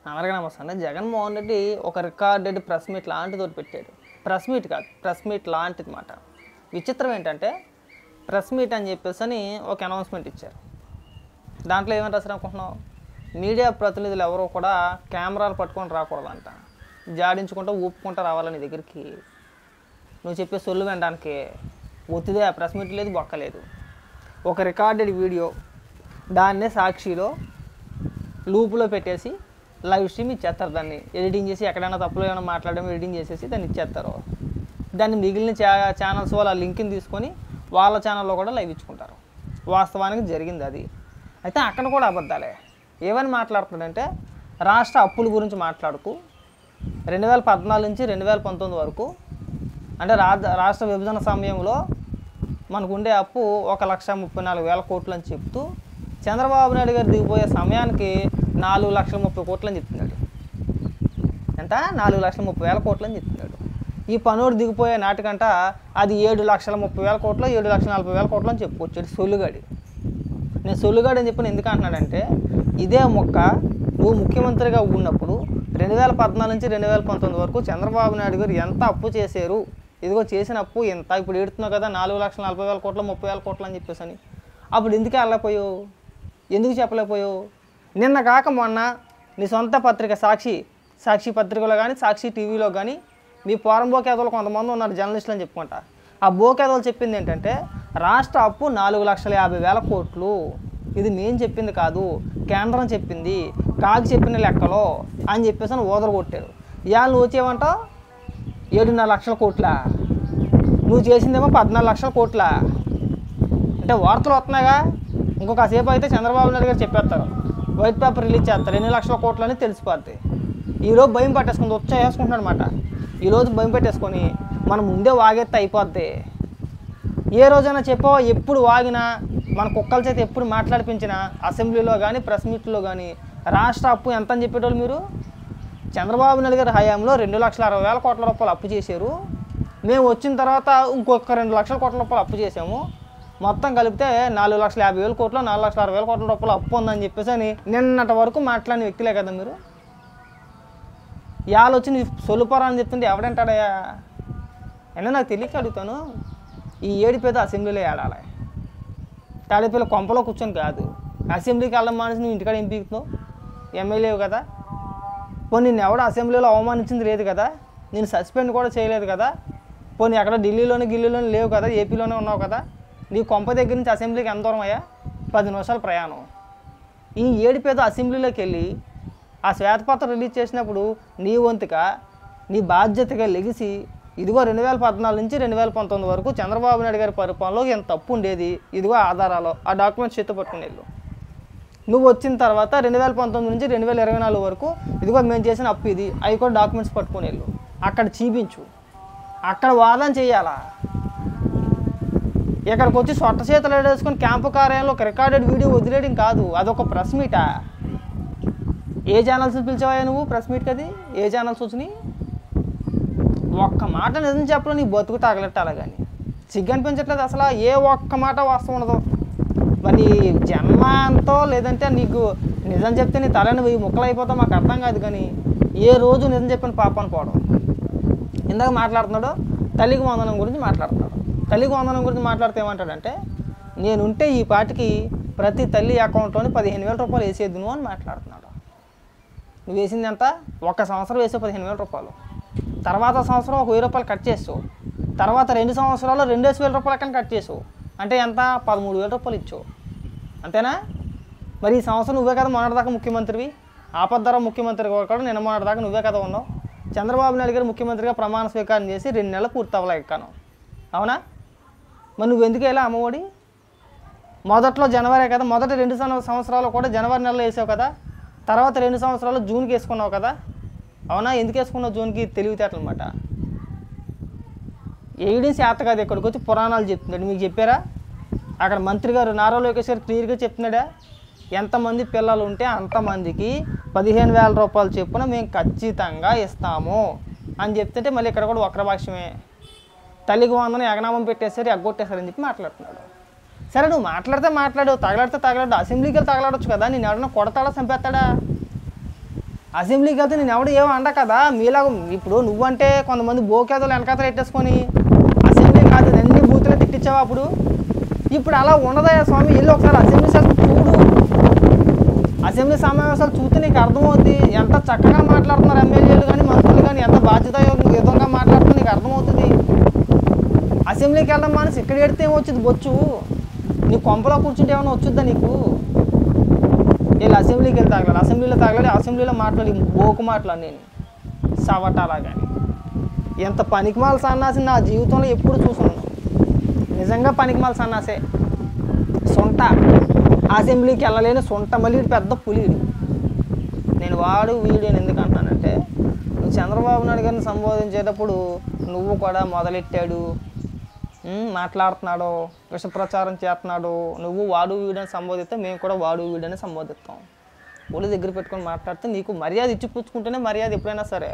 అందరికీ నమస్తే. జగన్మోహన్ రెడ్డి ఒక రికార్డెడ్ ప్రెస్ మీట్ లాంటిది ఒకటి పెట్టాడు. ప్రెస్ మీట్ కాదు, ప్రెస్ మీట్ లాంటిది మాట. విచిత్రం ఏంటంటే ప్రెస్ మీట్ అని చెప్పేసి ఒక అనౌన్స్మెంట్ ఇచ్చారు. దాంట్లో ఏమని రాశారు అనుకుంటున్నావు? మీడియా ప్రతినిధులు ఎవరో కూడా కెమెరాలు పట్టుకొని రాకూడదంట, జాడించుకుంటూ ఊపుకుంటూ రావాలని దగ్గరికి. నువ్వు చెప్పే సొల్లు వినడానికి ఒత్తిదే. ప్రెస్ మీట్ లేదు, బొక్కలేదు. ఒక రికార్డెడ్ వీడియో, దాన్నే సాక్షిలో లూపులో పెట్టేసి లైవ్ స్ట్రీమ్ ఇచ్చేస్తారు. దాన్ని ఎడిటింగ్ చేసి ఎక్కడైనా తప్పులు ఏమైనా మాట్లాడడం ఎడిటింగ్ చేసేసి దాన్ని ఇచ్చేస్తారు. దాన్ని మిగిలిన ఛానల్స్ వాళ్ళ లింక్ని తీసుకొని వాళ్ళ ఛానల్లో కూడా లైవ్ ఇచ్చుకుంటారు. వాస్తవానికి జరిగింది అది. అయితే అక్కడ కూడా అబద్ధాలే. ఏమని మాట్లాడుతున్నాడంటే రాష్ట్ర అప్పుల గురించి మాట్లాడుతూ 2014 నుంచి 2019 వరకు అంటే రాష్ట్ర విభజన సమయంలో మనకు ఉండే అప్పు 1,34,000 కోట్లు అని చెప్తూ చంద్రబాబు నాయుడు గారు దిగిపోయే సమయానికి 4,30,000 కోట్లు అని చెప్తున్నాడు. ఎంత? 4,30,000 కోట్లు అని చెప్తున్నాడు. ఈ పనోడు దిగిపోయే నాటికంట అది 7,30,000 కోట్లు 7,40,000 కోట్లు అని చెప్పుకొచ్చాడు సొల్లుగాడి. నేను సొల్లుగాడు అని చెప్పిన ఎందుకు అంటున్నాడంటే ఇదే మొక్క నువ్వు ముఖ్యమంత్రిగా ఉన్నప్పుడు 2014 నుంచి 2019 వరకు చంద్రబాబు నాయుడు గారు ఎంత అప్పు చేశారు, ఇదిగో చేసిన అప్పు ఎంత, ఇప్పుడు ఏడుతున్నావు కదా 4,40,000 కోట్లు 30,000 కోట్లు అని చెప్పేసి అని. అప్పుడు ఎందుకు వెళ్ళలేకపోయావు? ఎందుకు చెప్పలేకపోయావు? నిన్న కాక మొన్న నీ సొంత పత్రిక సాక్షి పత్రికలో కానీ సాక్షి టీవీలో కానీ మీ పోరం బోకేదోలు కొంతమంది ఉన్నారు జర్నలిస్టులు అని చెప్పుకుంటా. ఆ బోకేదోలు చెప్పింది ఏంటంటే రాష్ట్ర అప్పు 4,50,000 కోట్లు, ఇది మేము చెప్పింది కాదు, కేంద్రం చెప్పింది, కాకి చెప్పిన లెక్కలో అని చెప్పేసి అని ఓదరు కొట్టారు. ఇవాళ నువ్వు వచ్చేవంటావు 7.5 లక్షల కోట్ల, నువ్వు చేసిందేమో 14 లక్షల కోట్ల. అంటే వార్తలు వస్తున్నాయిగా. ఇంకొకసేపు అయితే చంద్రబాబు నాయుడు గారు చెప్పేస్తారు, వైట్ పేపర్ రిలీజ్ చేస్తారు, 2 లక్షల కోట్లు అని తెలిసిపోద్ది. ఈరోజు భయం పట్టేసుకుని వేసుకుంటున్నాడు అనమాట. ఈరోజు భయం పెట్టేసుకొని మనం ముందే వాగెత్తే అయిపోద్ది. ఏ రోజైనా చెప్పావో ఎప్పుడు వాగినా మన కుక్కల చేత ఎప్పుడు మాట్లాడిపించినా అసెంబ్లీలో కానీ ప్రెస్ మీట్లో కానీ రాష్ట్ర అప్పు ఎంత అని చెప్పేటోళ్ళు మీరు. చంద్రబాబు నాయుడు గారి హయాంలో 2,60,000 కోట్ల రూపాయలు అప్పు చేశారు. మేము వచ్చిన తర్వాత ఇంకొక 2 లక్షల కోట్ల రూపాయలు అప్పు చేసాము. మొత్తం కలిపితే 4,50,000 కోట్లు 4,60,000 కోట్ల రూపాయలు అప్పు ఉందని చెప్పేసి అని నిన్నటి వరకు మాట్లాడిన వ్యక్తులే కదా మీరు. ఇవాళ వచ్చి నీ సొలుపరా అని చెప్తుంటే ఎవడంటాడయ్యా? అయినా నాకు తెలియక అడుగుతాను, ఈ ఏడిపేద అసెంబ్లీలో ఏడాలి, తాడిపేల కొంపలో కూర్చొని కాదు. అసెంబ్లీకి వెళ్ళడం మానేసి నువ్వు ఇంటికాడ ఏం పీకుతున్నావు? ఎమ్మెల్యేవు కదా. పోనీ నిన్ను ఎవడో అసెంబ్లీలో అవమానించింది లేదు కదా, నేను సస్పెండ్ కూడా చేయలేదు కదా, పోనీ ఎక్కడ ఢిల్లీలోనే లేవు కదా, ఏపీలోనే ఉన్నావు కదా. నీ కొంప దగ్గర నుంచి అసెంబ్లీకి ఎంత దూరం అయ్యా? 10 నిమిషాల ప్రయాణం. ఈ ఏడిపేద అసెంబ్లీలోకి వెళ్ళి ఆ శ్వేతపత్రం రిలీజ్ చేసినప్పుడు నీ వంతుగా నీ బాధ్యతగా లెగిసి ఇదిగో 2014 నుంచి 2019 వరకు చంద్రబాబు నాయుడు గారి పరిపాలనలో ఎంత తప్పు ఉండేది, ఇదిగో ఆధారాలు, ఆ డాక్యుమెంట్స్ చేతి పట్టుకుని వెళ్ళు. నువ్వు వచ్చిన తర్వాత 2019 నుంచి 2024 వరకు ఇదిగో మేము చేసిన అప్పు ఇది, అవి కూడా డాక్యుమెంట్స్ పట్టుకుని వెళ్ళు. అక్కడ చూపించు, అక్కడ వాదన చేయాలా. ఇక్కడికి వచ్చి సొట్ట చేతులు వేసుకొని క్యాంపు కార్యాలయంలో ఒక రికార్డెడ్ వీడియో వదిలేయడం కాదు. అదొక ప్రెస్ మీటా? ఏ ఛానల్స్ పిలిచావా నువ్వు ప్రెస్ మీట్కి? అది ఏ ఛానల్స్ వచ్చినాయి? ఒక్క మాట నిజం చెప్పలో నీ బతుకు తగలెట్టాలి. కానీ సిగ్గు అనిపించట్లేదు అసలు. ఏ ఒక్క మాట వాస్తవం ఉండదు. మరి జన్మంతో లేదంటే నీకు నిజం చెప్తే నీ తలని 1000 ముక్కలు అయిపోతావు మాకు అర్థం కాదు. కానీ ఏ రోజు నిజం చెప్పిన పాపని పోవడం. ఇందాక మాట్లాడుతున్నాడు తల్లికి వందనం గురించి మాట్లాడుతున్నాడు. తల్లికి వందనం గురించి మాట్లాడితే ఏమంటాడంటే నేనుంటే ఈ పాటికి ప్రతి తల్లి అకౌంట్లోని 15,000 రూపాయలు వేసేది నువ్వు అని మాట్లాడుతున్నాడు. నువ్వు వేసింది ఎంత? 1 సంవత్సరం వేసే 15,000 రూపాయలు, తర్వాత సంవత్సరం 1,000 రూపాయలు కట్ చేసావు, తర్వాత 2 సంవత్సరాల్లో 2,000 రూపాయల కన్నా కట్ చేసావు. అంటే ఎంత? 13,000 రూపాయలు ఇచ్చావు. అంతేనా? మరి ఈ సంవత్సరం నువ్వే కదా మొన్నటిదాకా ముఖ్యమంత్రివి, ఆపద్దర ముఖ్యమంత్రి కూడా నిన్న మొన్నటిదాకా నువ్వే కదా ఉన్నావు. చంద్రబాబు నాయుడు గారు ముఖ్యమంత్రిగా ప్రమాణ స్వీకారం చేసి 2 నెలలు పూర్తి అవ్వలేకాను, అవునా? మరి నువ్వు ఎందుకు వెళ్ళా అమ్మఒడి? మొదట్లో జనవరి కదా, మొదటి 2 సంవత్సరాలు కూడా జనవరి నెలలో వేసావు కదా, తర్వాత 2 సంవత్సరాలు జూన్కి వేసుకున్నావు కదా, అవునా? ఎందుకు వేసుకున్నావు జూన్కి? తెలివితేటలు అనమాట. ఎవిడెన్స్ చేత కాదు, ఇక్కడికి వచ్చి పురాణాలు చెప్తున్నాడు. మీకు చెప్పారా? అక్కడ మంత్రి గారు నారా లోకేష్ గారు క్లియర్గా చెప్తున్నాడా? ఎంతమంది పిల్లలు ఉంటే అంతమందికి 15,000 రూపాయలు చొప్పున మేము ఖచ్చితంగా ఇస్తాము అని చెప్తుంటే మళ్ళీ ఇక్కడ కూడా వక్రభాష్యమే. తల్లికి వందనం ఎగనామం పెట్టేసరి ఎగ్గొట్టేశారని చెప్పి మాట్లాడుతున్నాడు. సరే నువ్వు మాట్లాడితే మాట్లాడు, తగలాడితే తగలాడు, అసెంబ్లీకి వెళ్ళి తగలాడొచ్చు కదా. నేను ఎవడన్నా కొడతాడా, చంపేస్తాడా? అసెంబ్లీకి వెళ్తే నేను ఎవడు ఏమో అండ కదా మీలాగా. ఇప్పుడు నువ్వంటే కొంతమంది బోకేతలు వెనకాతలు పెట్టేసుకొని అసెంబ్లీ కాదు అన్ని బూతులు తిట్టించావు అప్పుడు. ఇప్పుడు అలా ఉండదయ్యా స్వామి, వెళ్ళి ఒకసారి అసెంబ్లీ సెషన్ చూడు. అసెంబ్లీ సమావేశాలు చూస్తే నీకు అర్థమవుతుంది ఎంత చక్కగా మాట్లాడుతున్నారు ఎమ్మెల్యేలు కానీ మంత్రులు కానీ, ఎంత బాధ్యతాయుతంగా మాట్లాడుతున్నారు నీకు అర్థమవుతుంది. అసెంబ్లీకి వెళ్ళడం మానేసి ఇక్కడ ఎడితే ఏమొచ్చింది బొచ్చు, నీ కొంపలో కూర్చుంటే ఏమైనా వచ్చుద్దా నీకు? వీళ్ళు అసెంబ్లీకి వెళ్ళి తాగలేదు, అసెంబ్లీలో తాగలేదు, అసెంబ్లీలో మాట్లాడి బోకు మాట్లాడు నేను సవటాలా. కానీ ఎంత పనికిమాల సన్నాసి నా జీవితంలో ఎప్పుడు చూసున్నాను. నిజంగా పనికిమాల సన్నాసే. సొంట అసెంబ్లీకి వెళ్ళలేని సొంట, మళ్ళీ పెద్ద పులిడు. నేను వాడు వీడు అని ఎందుకు అంటున్నానంటే, నువ్వు చంద్రబాబు నాయుడు గారిని సంబోధించేటప్పుడు నువ్వు కూడా మొదలెట్టాడు మాట్లాడుతున్నాడు, విష ప్రచారం చేస్తున్నాడు, నువ్వు వాడు వీడని సంబోధిస్తే మేము కూడా వాడు వీడని సంబోధిస్తాం. ఒళ్ళు దగ్గర పెట్టుకొని మాట్లాడితే నీకు మర్యాద ఇచ్చిపుచ్చుకుంటేనే మర్యాద ఎప్పుడైనా సరే.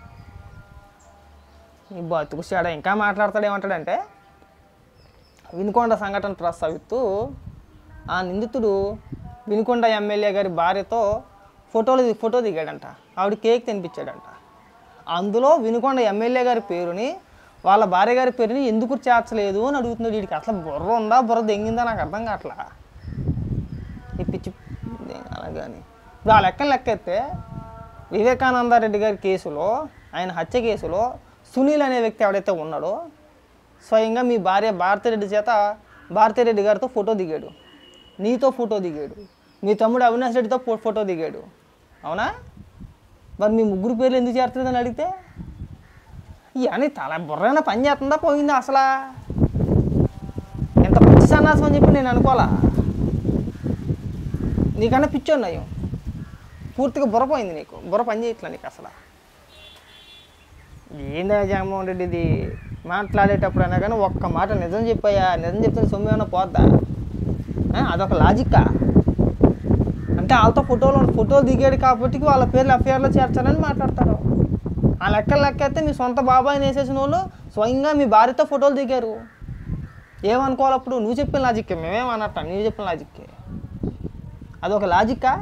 నీ బతుకు సేడ ఇంకా మాట్లాడతాడు. ఏమంటాడంటే, వినుకొండ సంఘటన ప్రస్తావిస్తూ ఆ నిందితుడు వినుకొండ ఎమ్మెల్యే గారి భార్యతో ఫోటో దిగాడంట, ఆవిడ కేక్ తినిపించాడంట. అందులో వినుకొండ ఎమ్మెల్యే గారి పేరుని వాళ్ళ భార్య గారి పేరుని ఎందుకు చేర్చలేదు అని అడుగుతున్నాడు. వీడికి అసలు బుర్ర ఉందా, బుర్ర దెంగిందా నాకు అర్థం కావట్లా. ఈ పిచ్చి అలాగని ఇప్పుడు ఆ లెక్క ఎత్తే వివేకానందరెడ్డి గారి కేసులో, ఆయన హత్య కేసులో సునీల్ అనే వ్యక్తి ఎవడైతే ఉన్నాడో స్వయంగా మీ భార్య భారతిరెడ్డి గారితో ఫోటో దిగాడు, నీతో ఫోటో దిగాడు, మీ తమ్ముడు అవినాష్ రెడ్డితో ఫోటో దిగాడు. అవునా? మరి మీ ముగ్గురు పేర్లు ఎందుకు చేరుతుందని అడిగితే అని తల బుర్రైనా పని చేస్తుందా పోయిందా అసలు? ఎంత పిచ్చి సన్నాసం అని చెప్పి నేను అనుకోవాలా. నీకన్నా పిచ్చి ఉన్నాయో పూర్తిగా బుర్ర పోయింది, నీకు బుర్ర పని చేయట్లా నీకు అసలు. ఏందా జగన్మోహన్ రెడ్డి ఇది మాట్లాడేటప్పుడు అయినా కానీ ఒక్క మాట నిజం చెప్పాయా, నిజం చెప్తే సొమ్ము ఏమైనా పోద్దా? అదొక లాజిక్కా? అంటే వాళ్ళతో ఫోటోలు దిగాడు కాబట్టి వాళ్ళ పేర్లు ఎఫ్ఐఆర్లో చేర్చాలని మాట్లాడతారు. ఆ లెక్క అయితే మీ సొంత బాబాయిని వేసేసిన వాళ్ళు స్వయంగా మీ భార్యతో ఫోటోలు దిగారు. ఏమనుకోవాలి అప్పుడు? నువ్వు చెప్పిన లాజిక్కే, మేమేమన్నట్ట నువ్వు చెప్పిన లాజిక్కే. అదొక లాజిక్కా?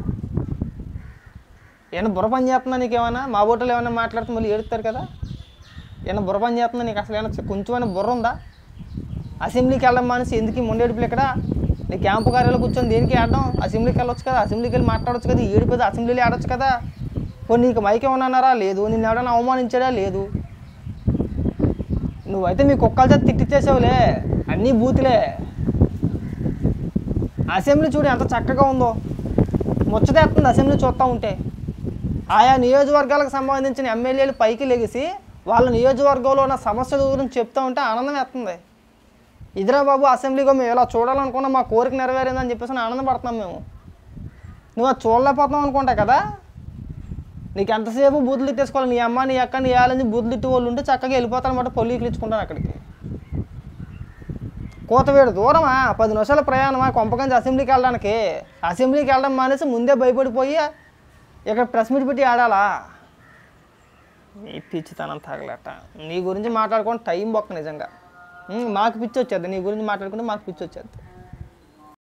ఏమైనా బుర్ర పని చేస్తుందా నీకేమైనా? మా బోటలు ఏమైనా మాట్లాడితే మళ్ళీ ఏడుస్తారు కదా. ఏమైనా బుర్ర పని చేస్తుందా నీకు? అసలు ఏమైనా కొంచెమైనా బుర్ర ఉందా? అసెంబ్లీకి వెళ్ళడం మానేసి ఎందుకు ఈ మొండేడుపులు ఇక్కడ? నీ క్యాంపు కార్యాలయం కూర్చొని దేనికి ఆడడం? అసెంబ్లీకి వెళ్ళొచ్చు కదా, అసెంబ్లీకి వెళ్ళి మాట్లాడవచ్చు కదా, ఏడిపోతే అసెంబ్లీలో ఆడొచ్చు కదా. కొన్ని నీకు మైక్ ఏమన్నారా? లేదు. నిన్ను ఎవడన్నా అవమానించాడా? లేదు. నువ్వైతే మీ కుక్కల చేత తిట్టిచ్చేసావులే, అన్నీ బూతులే. అసెంబ్లీ చూడు ఎంత చక్కగా ఉందో, ముచ్చటేస్తుంది అసెంబ్లీ చూస్తూ ఉంటే. ఆయా నియోజకవర్గాలకు సంబంధించిన ఎమ్మెల్యేలు పైకి లెగిసి వాళ్ళ నియోజకవర్గంలో ఉన్న సమస్యల గురించి చెప్తూ ఉంటే ఆనందం వేస్తుంది. ఇదిరా బాబు అసెంబ్లీగా మేము ఇలా చూడాలనుకున్నా, మా కోరిక నెరవేరిందని చెప్పేసి ఆనందపడుతున్నాం మేము. నువ్వు అది చూడలేకపోతున్నావు అనుకుంటా కదా. నీకు ఎంతసేపు బూతులు తిట్టేసుకోవాలి, నీ అమ్మ నీ అక్క నీ ఏళ్ళని బూతులు తిట్టే వాళ్ళు ఉంటే చక్కగా వెళ్ళిపోతారనమాట, పొల్లీకులు ఇచ్చుకుంటాను అక్కడికి. కోతవేడు దూరమా, 10 నిమిషాల ప్రయాణమా కొంపకంచి అసెంబ్లీకి వెళ్ళడానికి? అసెంబ్లీకి వెళ్ళడం మానేసి ముందే భయపడిపోయి ఇక్కడ ప్రెస్ మీట్ పెట్టి ఆడాలా? నీ పిచ్చితనం తగలట. నీ గురించి మాట్లాడుకోండి టైం బొక్క నిజంగా. మాకు పిచ్చి వచ్చేది, నీ గురించి మాట్లాడుకుంటే మాకు పిచ్చి వచ్చేది.